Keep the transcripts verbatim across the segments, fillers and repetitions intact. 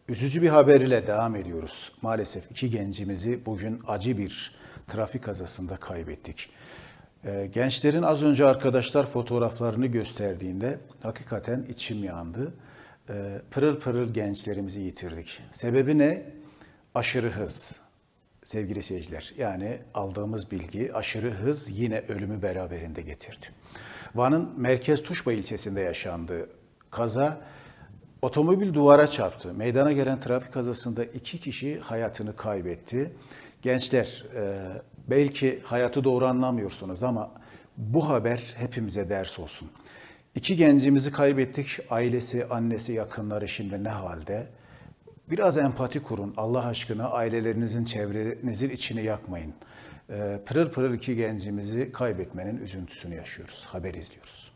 Üzücü bir haber ile devam ediyoruz. Maalesef iki gencimizi bugün acı bir trafik kazasında kaybettik. Ee, gençlerin az önce arkadaşlar fotoğraflarını gösterdiğinde hakikaten içim yandı. Ee, pırıl pırıl gençlerimizi yitirdik. Sebebi ne? Aşırı hız. Sevgili seyirciler, yani aldığımız bilgi aşırı hız yine ölümü beraberinde getirdi. Van'ın Merkez Tuşba ilçesinde yaşandı kaza. Otomobil duvara çarptı. Meydana gelen trafik kazasında iki kişi hayatını kaybetti. Gençler, e, belki hayatı doğru anlamıyorsunuz ama bu haber hepimize ders olsun. İki gencimizi kaybettik. Ailesi, annesi, yakınları şimdi ne halde? Biraz empati kurun. Allah aşkına ailelerinizin, çevrenizin içini yakmayın. E, pırıl pırıl iki gencimizi kaybetmenin üzüntüsünü yaşıyoruz. Haber izliyoruz.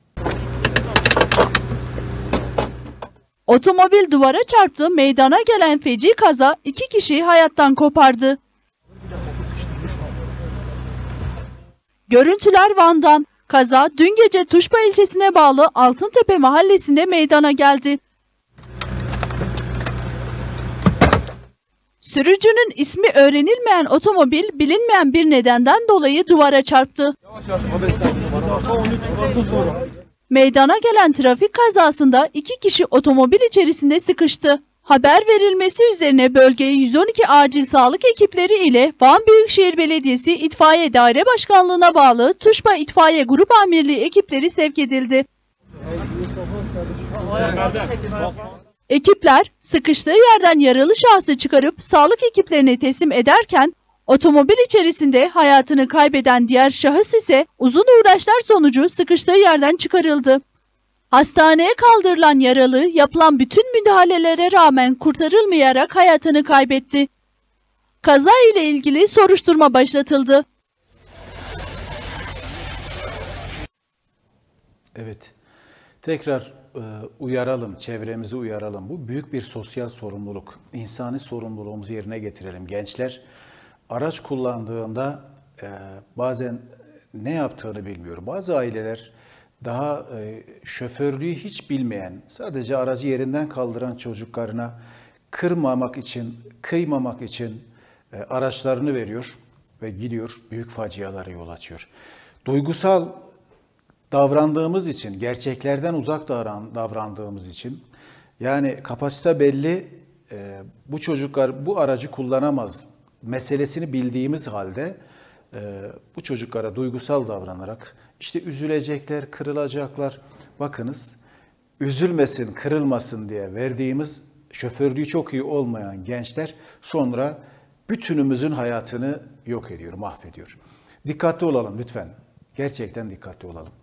Otomobil duvara çarptı, meydana gelen feci kaza iki kişiyi hayattan kopardı. Görüntüler Van'dan. Kaza dün gece Tuşba ilçesine bağlı Altıntepe mahallesinde meydana geldi. Sürücünün ismi öğrenilmeyen otomobil bilinmeyen bir nedenden dolayı duvara çarptı. Meydana gelen trafik kazasında iki kişi otomobil içerisinde sıkıştı. Haber verilmesi üzerine bölgeye yüz on iki acil sağlık ekipleri ile Van Büyükşehir Belediyesi İtfaiye Daire Başkanlığı'na bağlı Tuşba İtfaiye Grup Amirliği ekipleri sevk edildi. Ekipler sıkıştığı yerden yaralı şahsı çıkarıp sağlık ekiplerine teslim ederken otomobil içerisinde hayatını kaybeden diğer şahıs ise uzun uğraşlar sonucu sıkıştığı yerden çıkarıldı. Hastaneye kaldırılan yaralı yapılan bütün müdahalelere rağmen kurtarılmayarak hayatını kaybetti. Kaza ile ilgili soruşturma başlatıldı. Evet, tekrar e, uyaralım, çevremizi uyaralım. Bu büyük bir sosyal sorumluluk. İnsani sorumluluğumuzu yerine getirelim. Gençler araç kullandığında e, bazen ne yaptığını bilmiyor. Bazı aileler daha e, şoförlüğü hiç bilmeyen, sadece aracı yerinden kaldıran çocuklarına kırmamak için, kıymamak için e, araçlarını veriyor ve gidiyor, büyük facialara yol açıyor. Duygusal davrandığımız için, gerçeklerden uzak davrandığımız için, yani kapasite belli, e, bu çocuklar bu aracı kullanamaz meselesini bildiğimiz halde e, bu çocuklara duygusal davranarak işte üzülecekler, kırılacaklar. Bakınız, üzülmesin, kırılmasın diye verdiğimiz şoförlüğü çok iyi olmayan gençler sonra bütünümüzün hayatını yok ediyor, mahvediyor. Dikkatli olalım lütfen. Gerçekten dikkatli olalım.